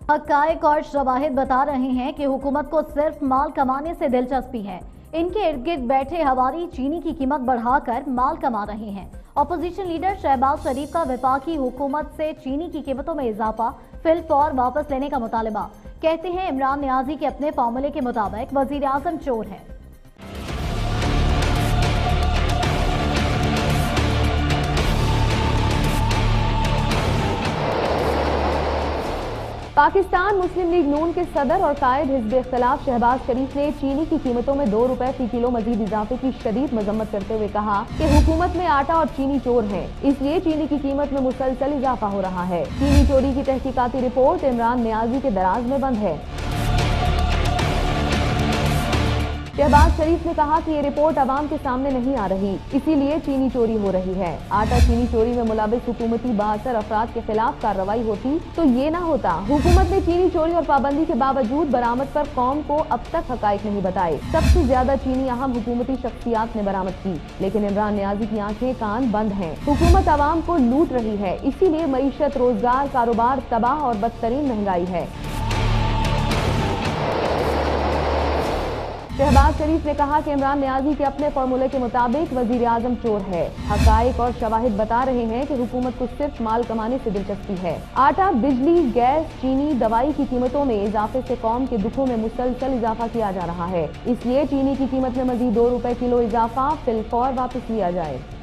हक़ाइक़ और शवाहिद बता रहे हैं कि हुकूमत को सिर्फ माल कमाने से दिलचस्पी है। इनके इर्द गिर्द बैठे हवारी चीनी की कीमत बढ़ाकर माल कमा रहे हैं। अपोजिशन लीडर शहबाज शरीफ का वफाकी हुकूमत से चीनी की कीमतों में इजाफा फिलफौर वापस लेने का मुतालबा। कहते हैं इमरान नियाजी के अपने फार्मूले के मुताबिक वजीर आजम चोर है। पाकिस्तान मुस्लिम लीग नून के सदर और कायद हिज़्ब इख्तिलाफ शहबाज शरीफ ने चीनी की कीमतों में 2 रुपए फी किलो मजीद इजाफे की शदीद मजम्मत करते हुए कहा कि हुकूमत में आटा और चीनी चोर है, इसलिए चीनी की कीमत में मुसलसल इजाफा हो रहा है। चीनी चोरी की तहकीकाती रिपोर्ट इमरान नियाजी के दराज में बंद है। शहबाज शरीफ ने कहा कि ये रिपोर्ट अवाम के सामने नहीं आ रही, इसीलिए चीनी चोरी हो रही है। आटा चीनी चोरी में मुलविस हुकूमती बाअसर अफराद के खिलाफ कार्रवाई होती तो ये ना होता। हुकूमत ने चीनी चोरी और पाबंदी के बावजूद बरामद पर कौम को अब तक हकाइक नहीं बताए। सबसे ज्यादा चीनी अहम हुकूमती शख्सियात ने बरामद की, लेकिन इमरान नियाजी की आंखें कान बंद हैं। हुकूमत अवाम को लूट रही है, इसीलिए मईशत, रोजगार, कारोबार तबाह और बदतरीन महंगाई है। शहबाज शरीफ ने कहा कि इमरान नियाजी के अपने फार्मूले के मुताबिक वजीर आजम चोर है। हक़ाइक़ और शवाहिद बता रहे हैं कि हुकूमत को सिर्फ माल कमाने से दिलचस्पी है। आटा, बिजली, गैस, चीनी, दवाई की कीमतों में इजाफे से कौम के दुखों में मुसलसल इजाफा किया जा रहा है, इसलिए चीनी की कीमत में मजीद 2 रुपए किलो इजाफा फिलफौर वापस लिया जाए।